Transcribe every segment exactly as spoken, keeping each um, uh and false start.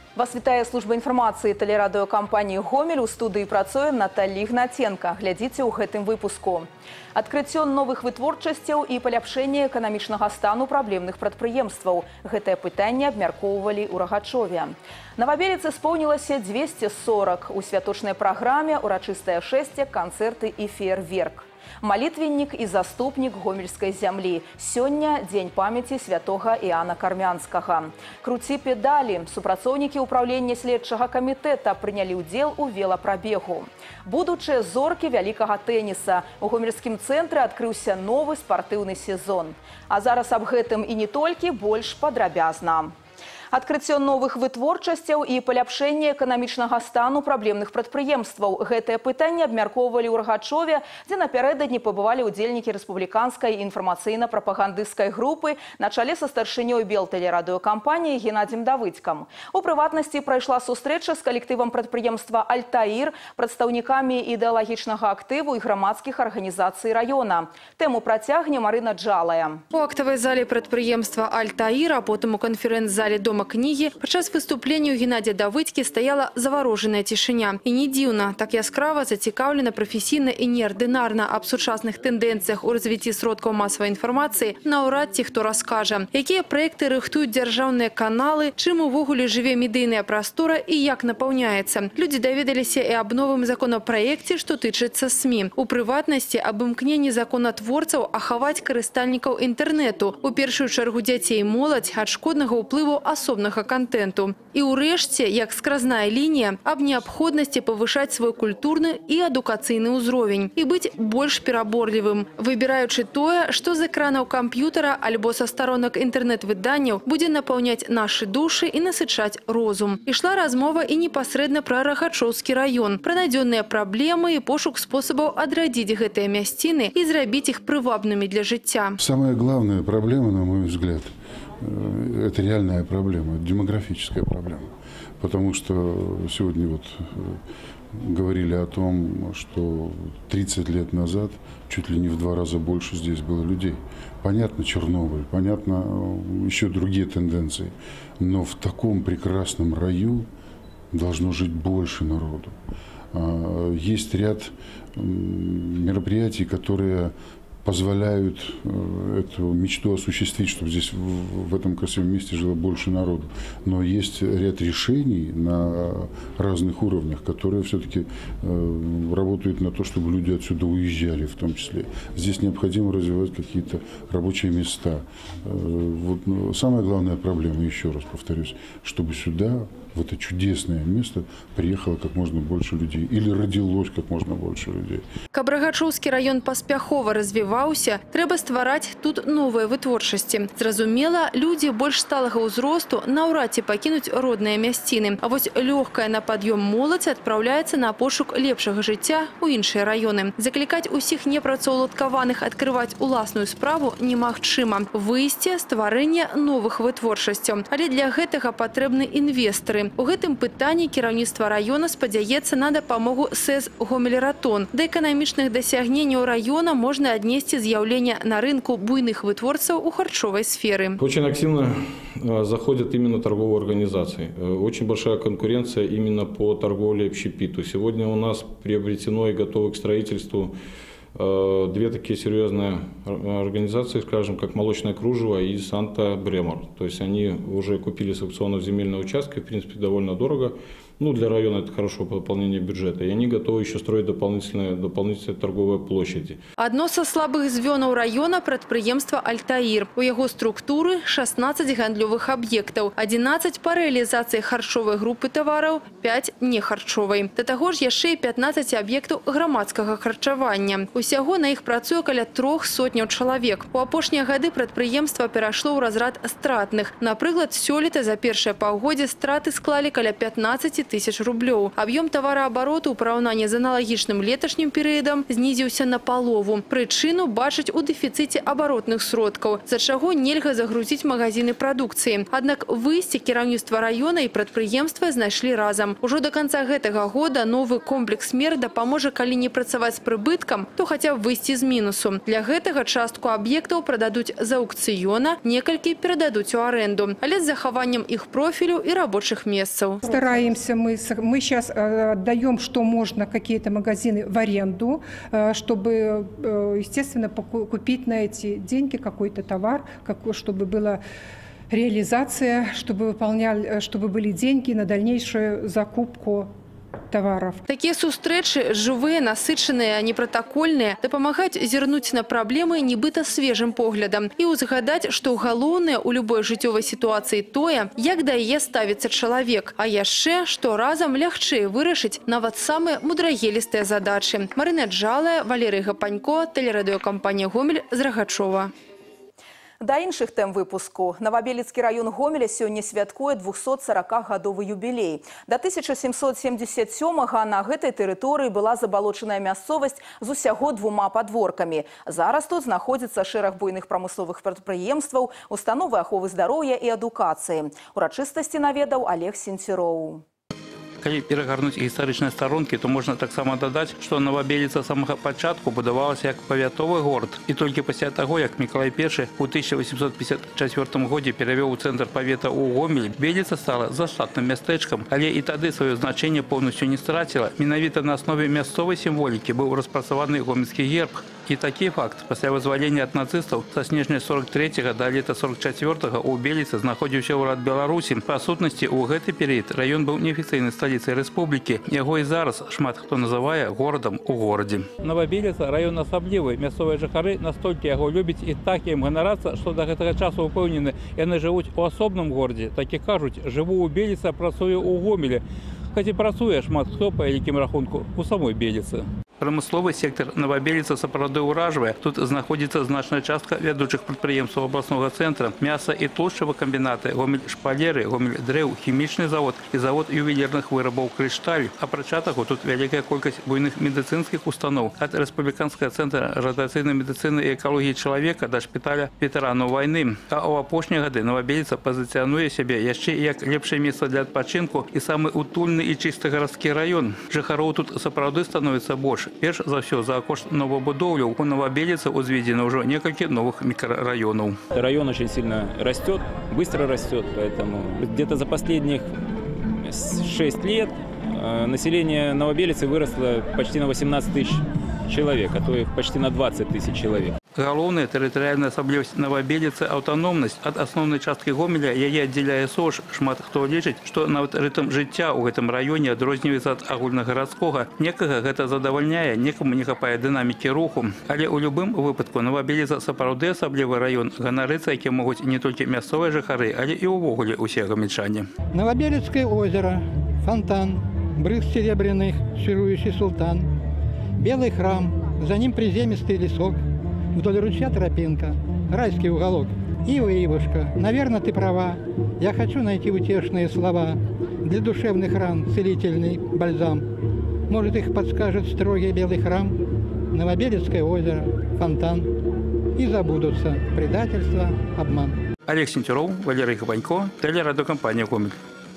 Вас вітае служба інфармацыі тэлерадыёкампаніі «Гомель». У студыі працуе Наталья Ігнаценка. Глядзіце ў гэтым выпуску. Адкрыццё новых вытворчасцяў і паляпшэнне эканамічнага стану праблемных прадпрыемстваў. Гэтае пытанне абмяркоўвалі ў Рагачове. Новабеліцы споўнілася дзвесце сорок. У святочнай праграме урачыстае шэсце, канцэрты і феерверк. Малітвеннік і заступнік гомельскай зямлі. Сёння дзень памяці святога Іана Кармянскага. Круці педалі. Супрацоўнікі ўпраўлення следчага камітэта прынялі ўдзел у велапрабегу. Будучыя зоркі вялікага тэніса. У гомельскім цэнтры адкрыўся новы спартыўны сезон. А зараз аб гэтым і не толькі, больш падрабязна. Адкрыццё новых вытворчасцяў і паляпшэнне эканамічнага стану праблемных прадпрыемстваў. Гэтае пытанне абмяркоўвалі ў Рагачове, дзе напярэдадні пабывалі ўдзельнікі рэспубліканскай інфармацыйна-прапагандысцкай групы на чале са старшынёй белтэлерадыёкампаніі Геннадзем Давыдзькам. У прыватнасці прайшла сустрэча з калектывам прадпрыемства «Альтаір», прадстаўнікамі ідэалагічнага актыву і грамадскіх арганізацый раёна. Тэму працягне Марына Джалая. У актавай зале прадпрыемства «Альтаір», а потым у канферэнц-зале дома кнігі падчас выступлення ў Геннадзя Давыдзькі стаяла заварожаная цішыня. І не дзіўна, так яскрава зацікаўлена прафесійна і неардынарна аб сучасных тэндэнцыях у развіцці сродкаў масавай інфармацыі наўрад ці хто раскажа. Якія праекты рыхтуюць дзяржаўныя каналы, чым увогуле жыве медыйная прастора і як напаўняецца. Людзі даведаліся і аб новым законапраекце, што тычыцца СМІ. У прыватнасці аб імкненні законатворцаў ахаваць карыстальнікаў інтэрнэту, у першую чаргу дзяцей і моладзь ад шкоднага ўплыву асобных контенту. І ўрэшце, як скразная лінія, аб неабходнасці павышаць свой культурны і адукацыйны ўзровень і быць больш пераборлівым, выбіраючы тое, што з экранаў камп'ютара альбо са старонак інтэрнэт-выданняў будзе напаўняць нашы душы і насычаць розум. Ішла размова і непасрэдна пра Рагачоўскі раён, пра надзённыя праблемы і пошук спосабаў адрадзіць гэтыя мясціны і зрабіць іх прывабнымі для жыцця. Самая главная проблема, на мой взгляд, это реальная проблема, демографическая проблема. Потому что сегодня вот говорили о том, что тридцать лет назад чуть ли не в два раза больше здесь было людей. Понятно, Чернобыль, понятно, еще другие тенденции. Но в таком прекрасном раю должно жить больше народу. Есть ряд мероприятий, которые позволяют эту мечту осуществить, чтобы здесь в этом красивом месте жило больше народу. Но есть ряд решений на разных уровнях, которые все-таки работают на то, чтобы люди отсюда уезжали в том числе. Здесь необходимо развивать какие-то рабочие места. Вот самая главная проблема, еще раз повторюсь, чтобы сюда, в это чудесное место, приехало как можно больше людей. Или родилось как можно больше людей. Каб Рагачоўскі раён паспяхова развіваўся, трэба ствараць тут новыя вытворчасці. Зразумела, людзі больш сталага ўзросту наўрад ці пакінуць родныя мясціны. А вось лёгкая на пад'ём моладзь адпраўляецца на пошук лепшага жыцця ў іншыя раёны. Заклікаць усіх непрацаўладкаваных адкрываць уласную справу немагчыма. Выйсце стварэнне новых вытворчасцяў. Але для гэтага патрэбны інвестары. У гэтым пытанні кіраўніцтва раёна спадзяецца на дапамогу СЭЗ «Гомель-Ратон». Да эканамічных дасягненняў раёна можна аднесці з'яўлення на рынку буйных вытворцаў у харчовой сферы. Очень активно заходят именно торговые организации. Очень большая конкуренция именно по торговле общепиту. Сегодня у нас приобретено и готовы к строительству две такие серьезные организации, скажем, как «Молочное кружево» и «Санта Бремор». То есть они уже купили с аукционов земельные участки, в принципе, довольно дорого. Ну, для района это хорошее пополнение бюджета. И они готовы еще строить дополнительные, дополнительные торговые площади. Одно со слабых звёнаў района – прадпрыемства «Альтаір». У яго структуры шестнадцать гандлёвых аб'ектаў, одиннадцать па рэалізацыі харчовай групы тавараў, пять нехарчовай. Да таго ж яшчэ і пятнадцать аб'ектаў грамадскага харчавання. Усяго на іх працуе каля трох сотняў чалавек. У апошнія гады прадпрыемства перайшло ў разрад стратных. Напрыклад, сёлета за першае паўгоддзе страты склалі каля пятнадцати тысяч рублёў. Аб'ём тавараабароту ў параўнанні з аналагічным леташнім перыядам знізіўся на палову. Прычыну бачаць у дэфіцыце абаротных сродкаў, за чаго нельга загрузіць магазины прадукцыі. Аднак выйсце кіраўніцтва раёна і прадпрыемства знайшлі разам. Ужо да канца гэтага года новы комплекс мер дапаможа, калі не працаваць з прыбыткам, то хаця б выйсці з мінусу. Для гэтага частку аб'ектаў прададуць з аукцыёна, некалькі перададуць у аренду, але з захаваннем іх профілю і рабочых месцаў. Стараемся мы, мы сейчас отдаем, что можно, какие-то магазины в аренду, чтобы, естественно, купить на эти деньги какой-то товар, чтобы была реализация, чтобы, выполняли, чтобы были деньги на дальнейшую закупку товаров. Такія сустрэчы жывыя, насычаныя, непратакольныя, дапамагаюць зірнуць на праблемы нібыта свежым поглядам і ўзгадаць, што галоўнае ў любой жыццёвай сітуацыі тое, як да яе ставіцца чалавек, а яшчэ, што разам лягчэй вырашыць нават самыя мудрагелістыя задачы. Марына Джалая, Валерый Гапанько, тэлерадыёкампанія «Гомель» з Рагачова. Да іншых тэм выпуску. Новобелецкі раён Гомеля сёння святкуе двухсотсорокагадовы юбілей. Да тысяча семьсот семьдесят сёмага на гэтай тэрыторыі была забалочаная мясцовасць з усяго двума падворкамі. Зараз тут знаходзіцца шэраг буйных прамысловых прадпрыемстваў, установы аховы здароўя і адукацыі. Урачыстасці наведаў Олег Сенцюроў. Калі перагарнуць гістарычныя старонкі, то можна таксама дадаць, што Новабеліца з самага пачатку будавалася як павятовы горад. І толькі пасля таго, як Мікалай Першы ў тысяча восемьсот пятьдесят чацвёртым годзе перавёў цэнтр павета ў Гомель, Беліца стала заштатным мястэчкам, але і тады сваё значэнне поўнасцю не страціла. Менавіта на аснове мясцовай сімволікі быў распрацаваны гомельскі герб. І такі факт. Пасля вызвалення ад нацыстаў са снежня сорок трэцяга да лета сорок чацвёртага ў Беліцы знаходзіўся ўрад Беларусі. Па сутнасці, у гэты перыяд раён быў неафіцыйнай сталіцай рэспублікі. Яго і зараз шмат хто называе горадам у горадзе. Новабеліца раён асаблівы. Мясцовыя жыхары настолькі яго любяць і так ім ганарацца, што да гэтага часу упэўнены, яны жывуць у асобным горадзе. Так і кажуць, жыву ў Беліцы, працую ў Гомелі. Хоць і працуе шмат хто, па вялікім рахунку, у самой Беліцы. Прамысловы сектар Новабеліца сапраўды ўражвае. Тут знаходзіцца значная частка вядучых прадпрыемстваў абласнога цэнтра, мяса і тлушчавыя камбінаты, Гомель-шпалеры, Гомель-дрэў, хімічны завод і завод ювелірных вырабаў «Крышталь». Апрача таго, тут вялікая колькасць буйных медыцынскіх устаноў, ад рэспубліканскага цэнтра радыацыйнай медыцыны і экалогіі чалавека да шпіталя ветэранаў вайны. А ў апошнія гады Новабеліца пазіцыянуе сябе яшчэ як лепшае месца для адпачынку і самы утульны і чысты гарадскі раён. Жыхароў тут сапраўды становіцца больш. Перш за все, за кошт новобудовляў у Новобелице узведено уже несколько новых микрорайонов. Район очень сильно растет, быстро растет, поэтому где-то за последних шесть лет население Новобелицы выросло почти на восемнадцать тысяч человек, а то и почти на двадцать тысяч человек. Галоўная тэрытарыяльная асаблівасць Новабеліцы – аўтаномнасць. Ад асноўнай часткі Гомеля яе аддзяляе СОЖ. Шмат хто лічыць, што нават рытм жыцця ў гэтым раёне адрозніваецца ад агульнагарадскога. Некага гэта задавальняе, некаму не хапае дынамікі руху. Але ў любым выпадку Новабеліца сапраўды асаблівы раён, ганарыцца, які могуць не толькі мясцовыя жыхары, але і ўвогуле ўсе гомельчане. Новобелецкое озеро, фонтан, брызг серебряных, чарующий султан, белый храм, за ним приземистый лесок. Вдоль ручья тропинка, райский уголок. Ива, Ивушка, наверное, ты права. Я хочу найти утешные слова. Для душевных ран целительный бальзам. Может, их подскажет строгий белый храм, Новобелецкое озеро, фонтан. И забудутся предательство, обман. Олег Сенцюроў, Валерый Гапанько, тэлерадыёкампанія «Гомель».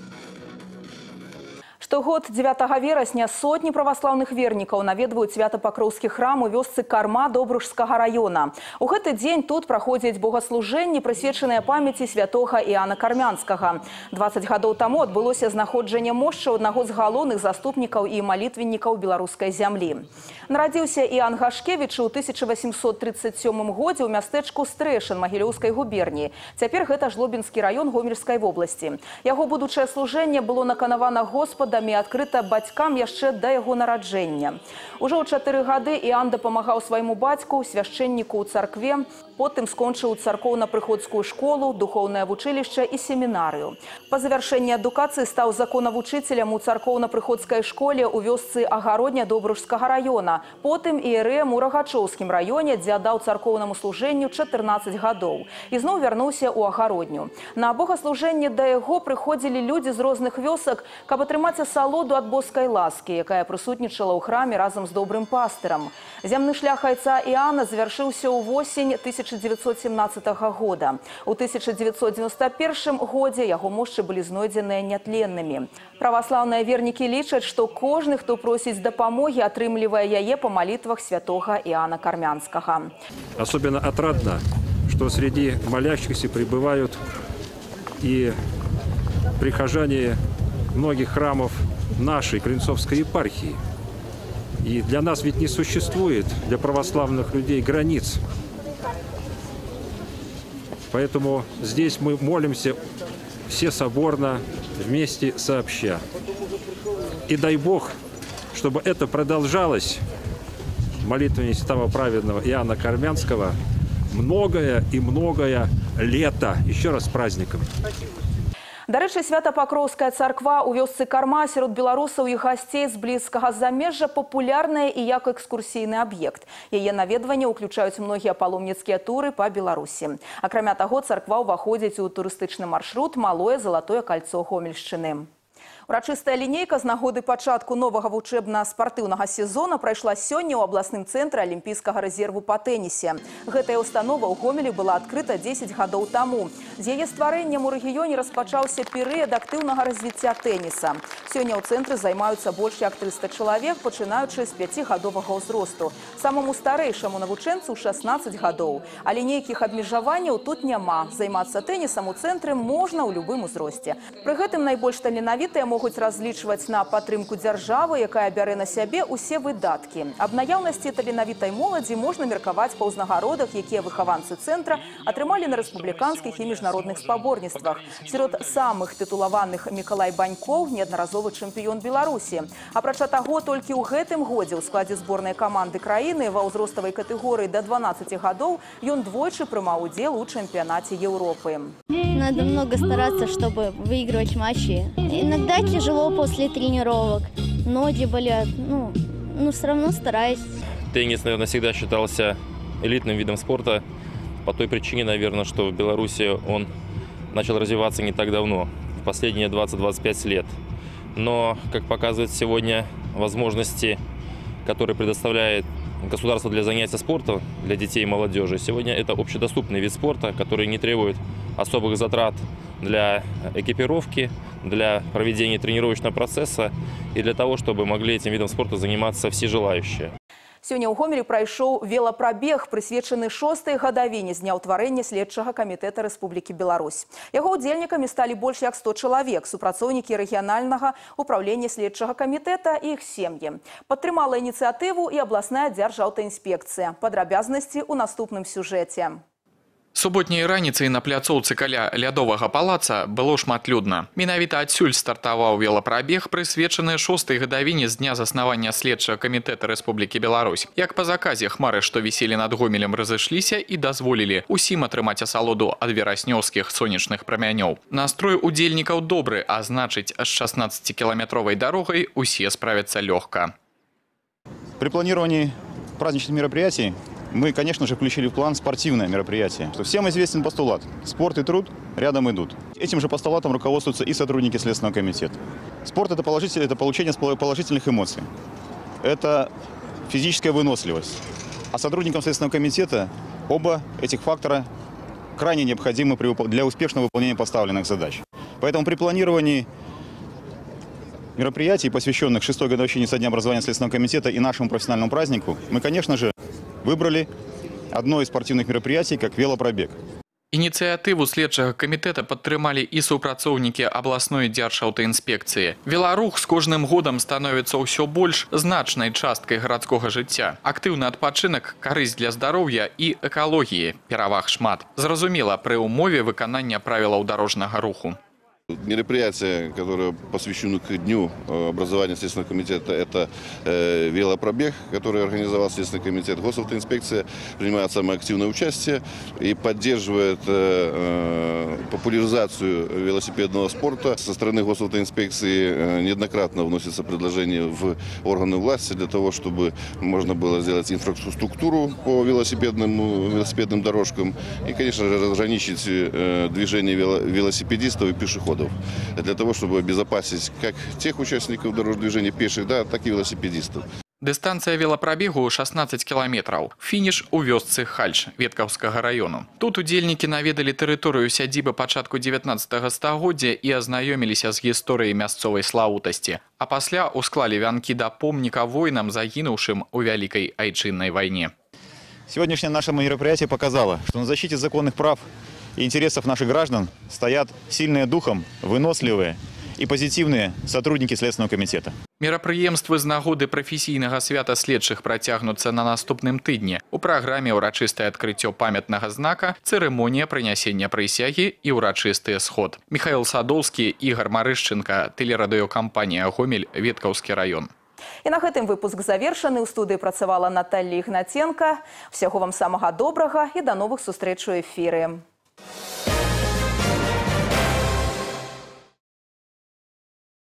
Штогод дзевятага верасня сотні праваслаўных вернікаў наведваюць свята-пакроўскі храм у вёсцы Карма Добружскага раёна. У гэты дзень тут праходзяць богаслужэнні, прысвечаныя памяці святога Іана Кармянскага. дваццаць гадоў таму адбылося знаходжанне мошчы аднаго з галоўных заступнікаў і малітвеннікаў беларускай зямлі. Нарадзіўся Іан Гашкевіч у тысяча восемьсот тридцать сёмым годзе ў мястэчку Стрэшын Магілёўскай губерніі. Цяпер гэта Жлобінскі раён Гомельскай вобласці. Яго будучае служэнне было наканавана Господам і адкрыта бацькам яшчэ да яго нараджэння. Ужо ў чатыры гады Іан дапамагаў свайму бацьку, свяшчэнніку ў царкве, потым скончыў царкоўна-прыходскую школу, духоўнае вучылішча і семінарыю. Па завяршэнні адукацыі стаў законавучыцелем у царкоўна-прыходскай школе ў вёсцы Агародня Добружскага раёна, потым іерэем у Рагачоўскім раёне, дзе аддаў царкоўнаму служэнню чатырнаццаць гадоў. І зноў вярнуўся ў Агародню. На богаслужэнне да яго прыходзілі людзі з розных вёсак, каб атрымаць асалоду ад боскай ласкі, якая прысутнічала ў храме разам з добрым пастырам. Зямны шлях айца Іана завяршыўся ў восень тысяча дзевяцьсот семнадцатага года. У тысяча дзевяцьсот дзевяносто першым годзе яго мошчы былі знойдзеныя нятленнымі. Праваслаўныя вернікі лічаць, што кожны, хто просіць дапамогі, атрымлівае яе па малітвах святога Иоанна Кармянскага. Особенно отрадно, что среди молящихся пребывают и прихожане многих храмов нашей Клинцовской епархии. И для нас ведь не существует, для православных людей, границ. Поэтому здесь мы молимся все соборно, вместе сообща. И дай Бог, чтобы это продолжалось молитвами святого праведного Иоанна Кармянского многое и многое лето. Еще раз с праздником. Дарэчы, Свято-Пакроўская царква ў вёсцы Карма сярод беларусаў і гасцей з блізкага замежжа папулярная і як экскурсійны аб'ект. Яе наведванне ўключаюць многія паломніцкія туры па Беларусі. Акрамя таго, царква ўваходзіць у турыстычны маршрут «Малое залатое кольцо Гомельшчыны». Урачыстая лінейка з нагоды пачатку новага вучэбна-спартыўнага сезона прайшла сёння ў абласным цэнтры алімпійскага рэзерву па тэнісе. Гэтая установа ў Гомелі была адкрыта дзесяць гадоў таму. З яе стварэннем у рэгіёне распачаўся перыяд актыўнага развіцця тэніса. Сёння ў цэнтры займаюцца больш як трыста чалавек, пачынаючы з пяцігадовага ўзросту. Самому старэйшаму навучэнцу шаснаццаць гадоў. Але нейкіх абмежаванняў тут няма. Займацца тэнісам у цэнтры можна ў любым узросце. Пры гэтым найбольш таленавітыя могуць разлічваць на падтрымку дзяржавы, якая бярэ на сябе ўсе выдаткі. Аб наяўнасці таленавітай моладзі можна меркаваць па ўзнагародах, якія выхаванцы цэнтра атрымалі на рэспубліканскіх і міжнародных спаборніцтвах. Сярод самых тытулаваных Мікалай Банькоў, неаднаразовы чэмпіён Беларусі. Апрача таго, толькі ў гэтым годзе ў складзе зборнай каманды краіны ва ўзроставай катэгорыі да дванаццаці гадоў ён двойчы прымаў удзел у чэмпіянаце Еўропы. Надо много стараться, чтобы выигрывать матчи. Иногда тяжело после тренировок, ноги болят, ну, ну все равно стараюсь. Теннис, наверное, всегда считался элитным видом спорта по той причине, наверное, что в Беларуси он начал развиваться не так давно, в последние двадцать-двадцать пять лет. Но, как показывают сегодня возможности, которые предоставляет государство для занятия спортом для детей и молодежи, сегодня это общедоступный вид спорта, который не требует особых затрат для экипировки, для проведения тренировочного процесса и для того, чтобы могли этим видом спорта заниматься все желающие. Сёння ў Гомелі прайшоў велапрабег, прысвечаны шостай гадавіне з дня ўтварэння следчага камітэта Рэспублікі Беларусь. Яго ўдзельнікамі сталі больш як сто чалавек, супрацоўнікі рэгіянальнага ўпраўлення следчага камітэта і іх сем'і. Падтрымала ініцыятыву і абласная дзяржаўтаінспекцыя. Падрабязнасці ў наступным сюжэце. Суботняй раніцай на пляцоўцы каля лядовага палаца было шматлюдна. Менавіта адсюль стартаваў велапрабег, прысвечаны шостай гадавіне з дня заснавання следчага камітэта Рэспублікі Беларусь. Як па заказе, хмары, што віселі над Гомелем, разышліся і дазволілі усім атрымаць асалоду ад вераснёўскіх сонечных прамянёў. Настрой удзельнікаў добры, а значыць, з шаснаццацікіламетровай дарогай усе справяцца лёгка. При планировании праздничных мероприятий мы, конечно же, включили в план спортивное мероприятие. Всем известен постулат – спорт и труд рядом идут. Этим же постулатом руководствуются и сотрудники Следственного комитета. Спорт – это, это получение положительных эмоций, это физическая выносливость. А сотрудникам Следственного комитета оба этих фактора крайне необходимы для успешного выполнения поставленных задач. Поэтому при планировании мероприятий, посвященных шестой годовщине со дня образования Следственного комитета и нашему профессиональному празднику, мы, конечно же, выбрали одно из спортивных мероприятий как велопробег. Ініцыятыву следчага камітэта падтрымалі і супрацоўнікі абласной дзяржаўтаінспекцыі. Веларух з кожным годам становіцца ўсё больш значнай часткай гарадскога жыцця. Актыўны адпачынак, карысць для здароўя і экалогіі, пераваг шмат. Зразумела, пры ўмове выканання правілаў дарожнага руху. Мероприятие, которое посвящено к дню образования Следственного комитета, это э, велопробег, который организовал Следственный комитет. Госавтоинспекция принимает самое активное участие и поддерживает э, популяризацию велосипедного спорта. Со стороны Госавтоинспекции э, неоднократно вносится предложение в органы власти для того, чтобы можно было сделать инфраструктуру по велосипедным, велосипедным дорожкам и, конечно же, разграничить э, движение велосипедистов и пешеходов. переходов, для того, чтобы обезопасить как тех участников дорожного движения пеших, да, так и велосипедистов. Дыстанцыя велапрабегу шестнадцать кіламетраў. Фініш у вёсцы Хальш Веткаўскага району. Тут удзельнікі наведалі тэрыторыю сядзібы пачатку дзевятнаццатага стагоддзя і азнаёміліся з гісторыяй мясцовай славутасці. А пасля усклалі вянкі да помніка воінам, загінуўшым у Вялікай Айчыннай вайне. Сегодняшнее наше мероприятие показало, что на защите законных прав и интересов наших граждан стоят сильные духом, выносливые и позитивные сотрудники Следственного комитета. Мерапрыемствы з нагоды прафесійнага свята следчых працягнуцца на наступным тыдні. У праграме ўрачыстае адкрыццё памятнага знака, цырымонія прынясення прысягі і ўрачысты сход. Михаил Садоўскі, Ігор Марышченко, тэлерадыёкампанія «Гомель», Веткаўскі раён. І на гэтым выпуск завершаны. У студыі працавала Наталья Ігнаценка. Усяго вам самага добрага і да новых сустрэч у эфіры.